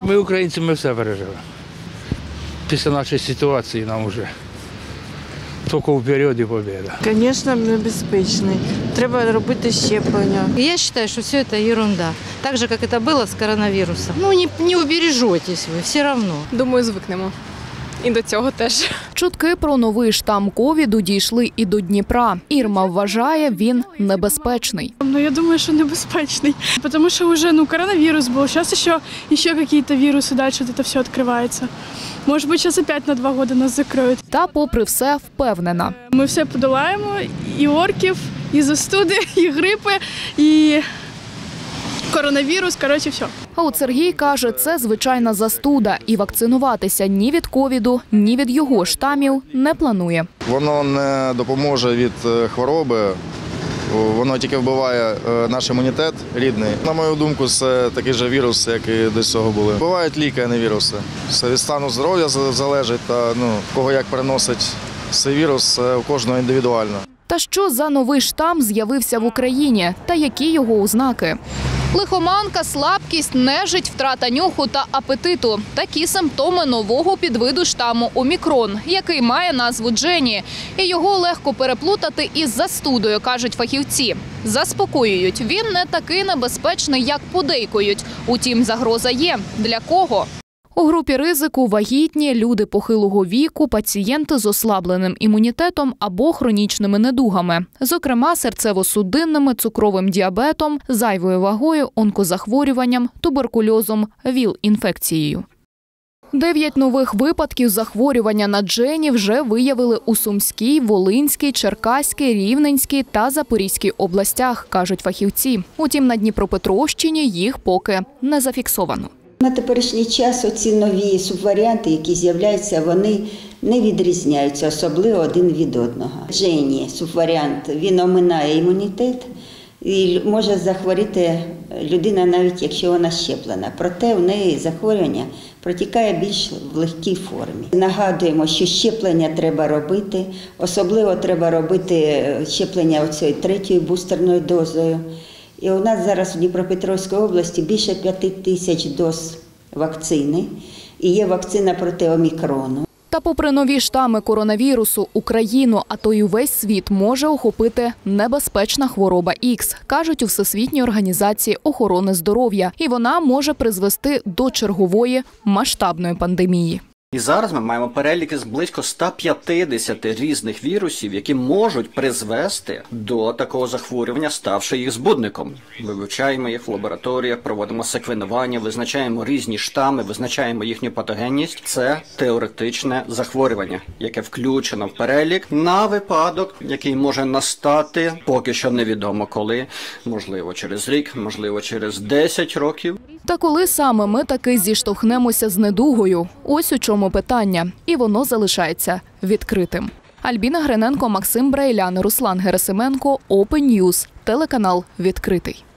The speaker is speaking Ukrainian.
Ми, українці, ми все переживемо. Після нашої ситуації нам вже тільки вперед і побєда. Звісно, небезпечний. Треба робити щеплення. Я вважаю, що все це ерунда. Так же, як це було з коронавірусом. Не убережетесь ви, все одно. Думаю, звикнемо. І до цього теж. Чутки про новий штам ковіду дійшли і до Дніпра. Ірма вважає, він небезпечний. Я думаю, що небезпечний, тому що вже коронавірус був, зараз ще якісь віруси, далі це все відкривається. Може бути, зараз опять на 2 роки нас закриють. Та попри все впевнена. Ми все подолаємо, і орків, і застуди, і грипи, і коронавірус, все. А от Сергій каже, це звичайна застуда і вакцинуватися ні від ковіду, ні від його штамів не планує. Воно не допоможе від хвороби, воно тільки вбиває наш імунітет рідний. На мою думку, це такий же вірус, як і до цього були. Бувають ліки, а не віруси. Все від стану здоров'я залежить, та кого як переносить цей вірус, у кожного індивідуально. Та що за новий штам з'явився в Україні та які його ознаки? Лихоманка, слабкість, нежить, втрата нюху та апетиту – такі симптоми нового підвиду штаму омікрон, який має назву Джені. І його легко переплутати із застудою, кажуть фахівці. Заспокоюють, він не такий небезпечний, як подейкують. Утім, загроза є. Для кого? У групі ризику вагітні, люди похилого віку, пацієнти з ослабленим імунітетом або хронічними недугами, зокрема серцево-судинними, цукровим діабетом, зайвою вагою, онкозахворюванням, туберкульозом, ВІЛ-інфекцією. 9 нових випадків захворювання на Джені вже виявили у Сумській, Волинській, Черкаській, Рівненській та Запорізькій областях, кажуть фахівці. Утім, на Дніпропетровщині їх поки не зафіксовано. На теперішній час оці нові субваріанти, які з'являються, вони не відрізняються особливо один від одного. Джені, субваріант, він оминає імунітет і може захворіти людина навіть якщо вона щеплена. Проте в неї захворювання протікає більш в легкій формі. Нагадуємо, що щеплення треба робити, особливо треба робити щеплення оцією 3-ю бустерною дозою. І у нас зараз в Дніпропетровській області більше 5 тисяч доз вакцини. І є вакцина проти омікрону. Та попри нові штами коронавірусу, Україну, а то й увесь світ може охопити небезпечна хвороба Ікс, кажуть у Всесвітній організації охорони здоров'я. І вона може призвести до чергової масштабної пандемії. І зараз ми маємо переліки з близько 150 різних вірусів, які можуть призвести до такого захворювання, ставши їх збудником. Ми вивчаємо їх в лабораторіях, проводимо секвенування, визначаємо різні штами, визначаємо їхню патогенність. Це теоретичне захворювання, яке включено в перелік на випадок, який може настати, поки що невідомо коли, можливо через рік, можливо через 10 років. Та коли саме ми таки зіштовхнемося з недугою? Ось у чому питання. І воно залишається відкритим. Альбіна Гриненко, Максим Брейлян, Руслан Герасименко, Open News, телеканал «Відкритий».